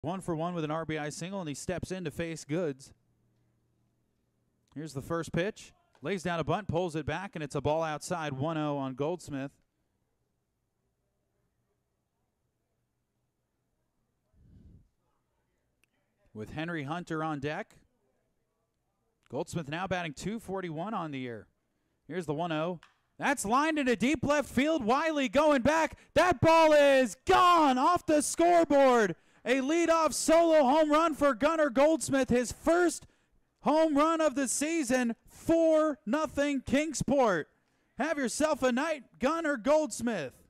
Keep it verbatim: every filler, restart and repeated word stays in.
One for one with an R B I single, and he steps in to face Goods. Here's the first pitch. Lays down a bunt, pulls it back, and it's a ball outside. one oh on Gouldsmith. With Henry Hunter on deck. Gouldsmith now batting two forty-one on the year. Here's the one oh. That's lined into deep left field. Wiley going back. That ball is gone off the scoreboard. A leadoff solo home run for Gunnar Gouldsmith. His first home run of the season. four nothing Kingsport. Have yourself a night, Gunnar Gouldsmith.